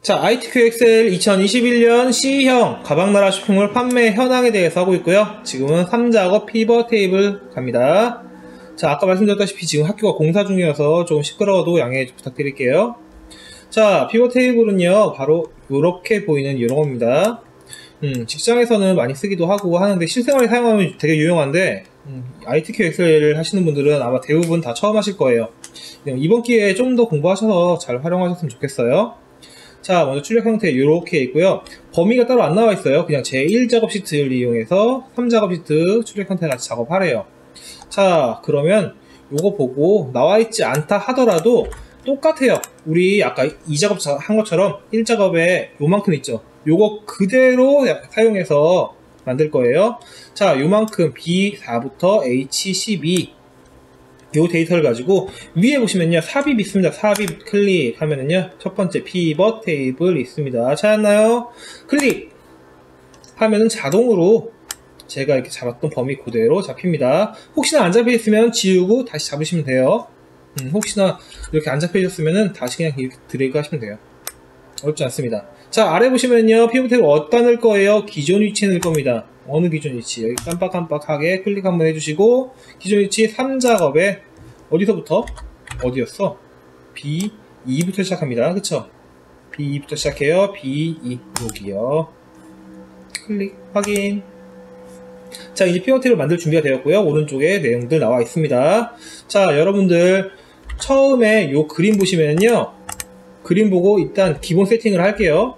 자, ITQXL 2021년 C형 가방나라 쇼핑몰 판매 현황에 대해서 하고 있고요. 지금은 3작업 피벗 테이블 갑니다. 자, 아까 말씀드렸다시피 지금 학교가 공사 중이어서 좀 시끄러워도 양해 부탁드릴게요. 자, 피벗 테이블은요, 바로 이렇게 보이는 이런 겁니다. 직장에서는 많이 쓰기도 하고 하는데 실생활에 사용하면 되게 유용한데 ITQXL을 하시는 분들은 아마 대부분 다 처음 하실 거예요. 이번 기회에 좀 더 공부하셔서 잘 활용하셨으면 좋겠어요. 자, 먼저 출력 형태 이렇게 있고요. 범위가 따로 안 나와 있어요. 그냥 제1작업 시트를 이용해서 3작업 시트 출력 형태 같이 작업하래요. 자, 그러면 요거 보고 나와 있지 않다 하더라도 똑같아요. 우리 아까 2작업 한 것처럼 1작업에 요만큼 있죠. 요거 그대로 사용해서 만들 거예요. 자, 요만큼 B4부터 H12 요 데이터를 가지고 위에 보시면요, 삽입 있습니다. 삽입 클릭하면은요, 첫 번째 피벗 테이블 있습니다. 찾았나요? 클릭 하면은 자동으로 제가 이렇게 잡았던 범위 그대로 잡힙니다. 혹시나 안 잡혀 있으면 지우고 다시 잡으시면 돼요. 혹시나 이렇게 안 잡혀 있었으면은 다시 그냥 이렇게 드래그 하시면 돼요. 어렵지 않습니다. 자, 아래 보시면요, 피벗 테이블 어디다 넣을 거예요? 기존 위치에 넣을 겁니다. 어느 기존 위치? 여기 깜빡깜빡하게 클릭 한번 해주시고, 기존 위치 3작업에 어디서부터? 어디였어? B2부터 시작합니다. 그쵸? B2부터 시작해요. B2 여기요. 클릭 확인. 자, 이제 피벗 테이블 만들 준비가 되었고요. 오른쪽에 내용들 나와 있습니다. 자, 여러분들 처음에 요 그림 보시면요, 그림 보고 일단 기본 세팅을 할게요.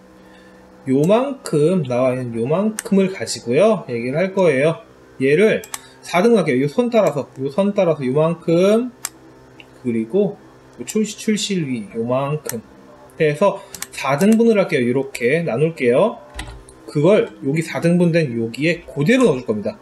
요만큼 나와 있는 요만큼을 가지고요, 얘기를 할 거예요. 얘를 4등분 할게요. 요 선 따라서 요만큼, 그리고 출실위 요만큼 해서 4등분을 할게요. 이렇게 나눌게요. 그걸 여기 4등분 된 여기에 그대로 넣어줄 겁니다.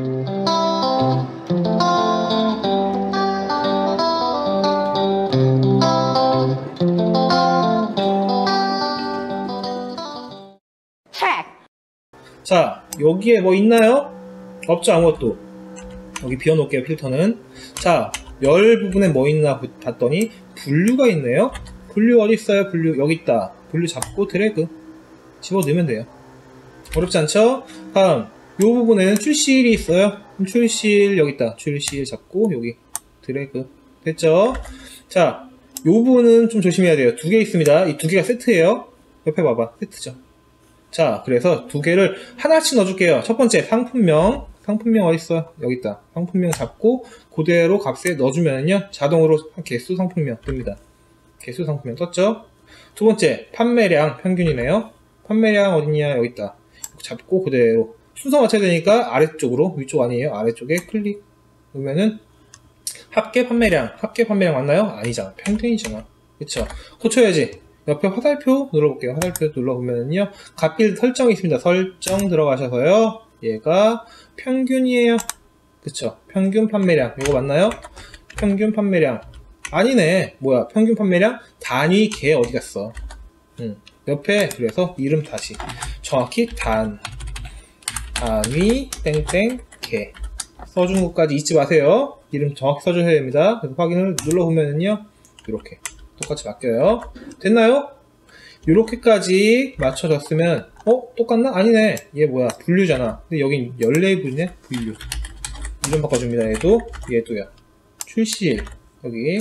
자, 여기에 뭐 있나요? 없죠, 아무것도. 여기 비워놓을게요, 필터는. 자, 열 부분에 뭐 있나 봤더니 분류가 있네요. 분류 어디 있어요? 분류 여기 있다. 분류 잡고 드래그 집어 넣으면 돼요. 어렵지 않죠? 다음, 요 부분에는 출시일이 있어요. 출시일 여기 있다. 출시일 잡고 여기 드래그 됐죠? 자, 요 부분은 좀 조심해야 돼요. 두 개 있습니다. 이 두 개가 세트예요. 옆에 봐봐, 세트죠. 자, 그래서 두 개를 하나씩 넣어줄게요. 첫 번째 상품명 어딨어? 여기 있다. 상품명 잡고 그대로 값에 넣어주면요, 자동으로 개수 상품명 뜹니다. 개수 상품명 떴죠? 두 번째 판매량 평균이네요. 판매량 어딨냐? 여기 있다. 잡고 그대로 순서 맞춰야 되니까 아래쪽으로, 위쪽 아니에요. 아래쪽에 클릭 놓으면은 합계 판매량 맞나요? 아니잖아. 평균이잖아. 그쵸? 고쳐야지. 옆에 화살표 눌러볼게요. 화살표 눌러보면요, 값필드 설정이 있습니다. 설정 들어가셔서요, 얘가 평균이에요. 그쵸? 평균 판매량. 이거 맞나요? 평균 판매량. 아니네. 뭐야? 평균 판매량? 단위 개 어디 갔어? 옆에, 그래서 이름 다시. 정확히 단위 땡땡 개. 써주는 것까지 잊지 마세요. 이름 정확히 써주셔야 됩니다. 그래서 확인을 눌러보면요, 이렇게. 똑같이 바뀌어요. 됐나요? 이렇게까지 맞춰졌으면, 똑같나? 아니네. 얘 뭐야? 분류잖아. 근데 여긴 연레이블이네? 분류. 이름 바꿔줍니다. 얘도요. 출시일. 여기,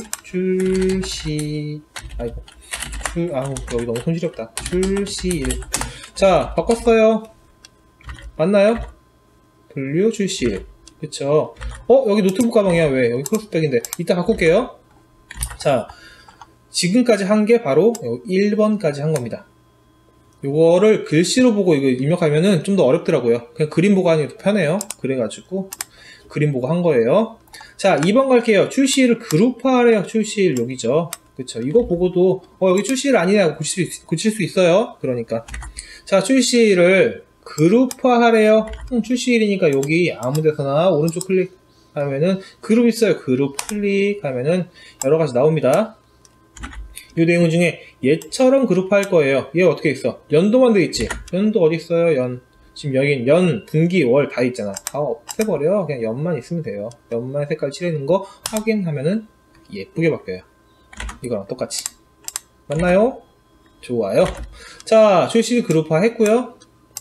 여기 너무 손시렵다. 출시일. 자, 바꿨어요. 맞나요? 분류, 출시일. 그쵸? 여기 노트북 가방이야. 왜? 여기 크로스백인데. 이따 바꿀게요. 자, 지금까지 한 게 바로 1번까지 한 겁니다. 요거를 글씨로 보고 이거 입력하면은 좀 더 어렵더라고요. 그냥 그림 보고 하는 게 더 편해요. 그래가지고 그림 보고 한 거예요. 자, 2번 갈게요. 출시일을 그룹화하래요. 출시일 여기죠. 그쵸? 이거 보고도 여기 출시일 아니냐고 고칠 수 있어요. 그러니까 자, 출시일을 그룹화하래요. 출시일이니까 여기 아무 데서나 오른쪽 클릭하면은 그룹 있어요. 그룹 클릭하면은 여러 가지 나옵니다. 이 내용 중에 얘처럼 그룹화할 거예요. 얘 어떻게 있어? 연도만 돼 있지? 연도 어디 있어요? 지금 여긴 연, 분기, 월 다 있잖아. 다 없애버려. 그냥 연만 있으면 돼요. 연만 색깔 칠해놓은 거 확인하면은 예쁘게 바뀌어요. 이거랑 똑같이. 맞나요? 좋아요. 자, 출시 그룹화 했고요.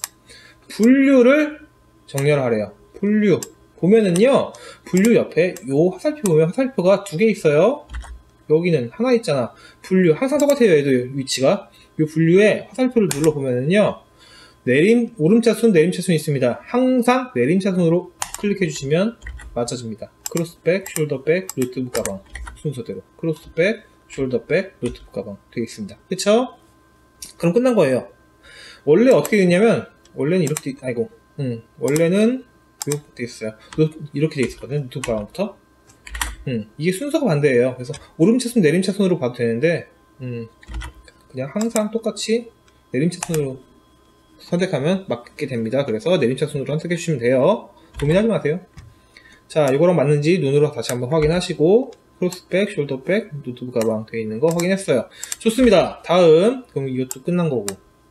분류를 정렬하래요. 분류. 보면은요, 분류 옆에 요 화살표 보면 화살표가 두 개 있어요. 여기는 하나 있잖아. 분류. 항상 똑같아요, 얘도 위치가. 요 분류에 화살표를 눌러보면은요, 오름차순, 내림차순이 있습니다. 항상 내림차순으로 클릭해주시면 맞춰집니다. 크로스백, 숄더백, 노트북 가방. 순서대로. 크로스백, 숄더백, 노트북 가방 되겠습니다. 그쵸? 그럼 끝난 거예요. 원래 어떻게 됐냐면, 원래는 이렇게, 원래는 이렇게 돼 있어요. 이렇게 돼 있었거든요. 노트북 가방부터. 이게 순서가 반대예요. 그래서 오름차순, 내림차순으로 봐도 되는데, 그냥 항상 똑같이 내림차순으로 선택하면 맞게 됩니다. 그래서 내림차순으로 선택해 주시면 돼요. 고민하지 마세요. 자, 이거랑 맞는지 눈으로 다시 한번 확인하시고, 크로스백, 숄더백, 노트북 가방 되어 있는 거 확인했어요. 좋습니다. 다음, 그럼 이것도 끝난 거고.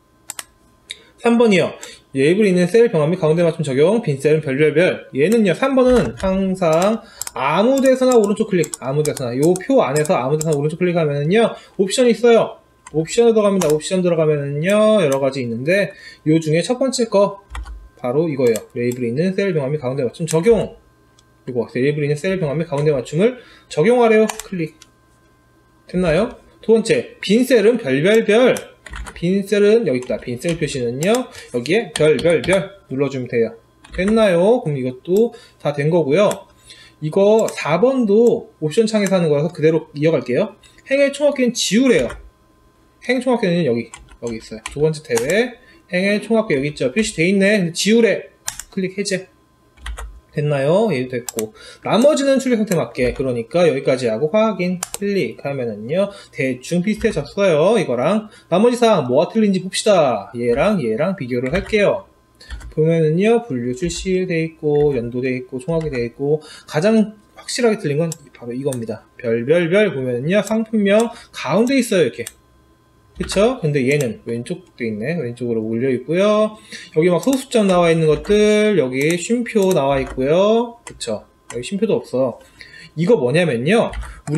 3번이요. 레이블 있는 셀 병합 및 가운데 맞춤 적용, 빈 셀은 별별별. 얘는요, 3번은 항상 아무 데서나 오른쪽 클릭, 아무 데서나. 요 표 안에서 아무 데서나 오른쪽 클릭하면은요, 옵션이 있어요. 옵션 들어갑니다. 옵션 들어가면은요, 여러 가지 있는데, 요 중에 첫 번째 거, 바로 이거예요. 레이블 있는 셀 병합 및 가운데 맞춤 적용. 이거, 레이블 있는 셀 병합 및 가운데 맞춤을 적용하래요. 클릭. 됐나요? 두 번째, 빈 셀은 별별별. 빈 셀은 여기 있다. 빈 셀 표시는요, 여기에 별별별 눌러주면 돼요. 됐나요? 그럼 이것도 다 된 거고요. 이거 4번도 옵션 창에서 하는 거라서 그대로 이어갈게요. 행의 총합계는 지우래요. 행 총합계는 여기 있어요. 두 번째 탭에 행의 총합계 여기 있죠. 표시돼 있네. 근데 지우래. 클릭 해제. 됐나요? 얘도 됐고. 나머지는 출력 상태 맞게. 그러니까 여기까지 하고 확인, 클릭하면은요, 대충 비슷해졌어요. 이거랑. 나머지 사항 뭐가 틀린지 봅시다. 얘랑 비교를 할게요. 보면은요, 분류 출시돼 있고, 연도돼 있고, 총합이 돼 있고, 가장 확실하게 틀린 건 바로 이겁니다. 별별별 보면은요, 상품명 가운데 있어요. 이렇게. 그쵸? 근데 얘는 왼쪽 돼 있네. 왼쪽으로 올려 있고요. 여기 막 소수점 나와 있는 것들, 여기 쉼표 나와 있고요. 그쵸? 여기 쉼표도 없어. 이거 뭐냐면요, 우리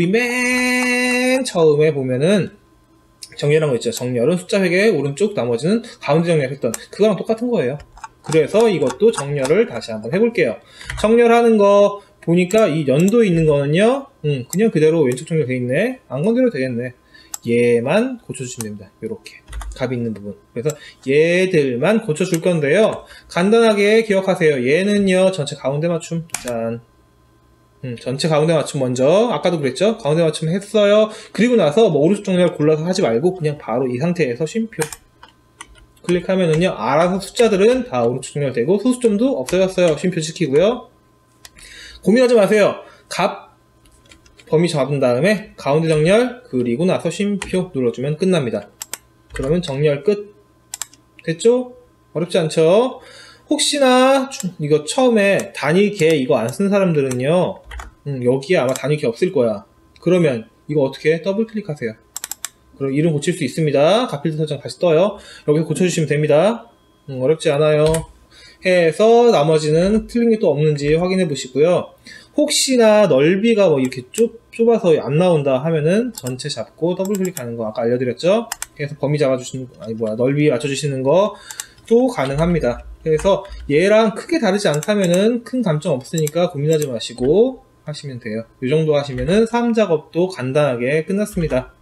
맨 처음에 보면은 정렬한 거 있죠. 정렬은 숫자 회계 오른쪽, 나머지는 가운데 정렬했던 그거랑 똑같은 거예요. 그래서 이것도 정렬을 다시 한번 해볼게요. 정렬하는 거 보니까 이 연도 있는 거는요, 그냥 그대로 왼쪽 정렬 돼 있네. 안 건드려도 되겠네. 얘만 고쳐주시면 됩니다. 요렇게 값이 있는 부분. 그래서 얘들만 고쳐줄 건데요, 간단하게 기억하세요. 얘는요, 전체 가운데 맞춤. 짠. 전체 가운데 맞춤 먼저, 아까도 그랬죠? 가운데 맞춤 했어요. 그리고 나서 뭐 오른쪽 정렬 골라서 하지 말고 그냥 바로 이 상태에서 쉼표 클릭하면은요, 알아서 숫자들은 다 오른쪽 정렬되고 소수점도 없어졌어요. 쉼표 시키고요. 고민하지 마세요. 값 범위 잡은 다음에 가운데 정렬, 그리고 나서 쉼표 눌러주면 끝납니다. 그러면 정렬 끝. 됐죠? 어렵지 않죠? 혹시나 이거 처음에 단위계 이거 안 쓴 사람들은요, 여기에 아마 단위계 없을 거야. 그러면 이거 어떻게 해? 더블 클릭하세요. 그럼 이름 고칠 수 있습니다. 값필드 설정 다시 떠요. 여기서 고쳐주시면 됩니다. 어렵지 않아요. 해서 나머지는 틀린 게 또 없는지 확인해 보시고요. 혹시나 넓이가 뭐 이렇게 좁아서 안 나온다 하면은 전체 잡고 더블 클릭하는 거 아까 알려드렸죠? 그래서 범위 잡아주시는 거, 넓이 맞춰주시는 것도 가능합니다. 그래서 얘랑 크게 다르지 않다면은 큰 감점 없으니까 고민하지 마시고 하시면 돼요. 이 정도 하시면은 3작업도 간단하게 끝났습니다.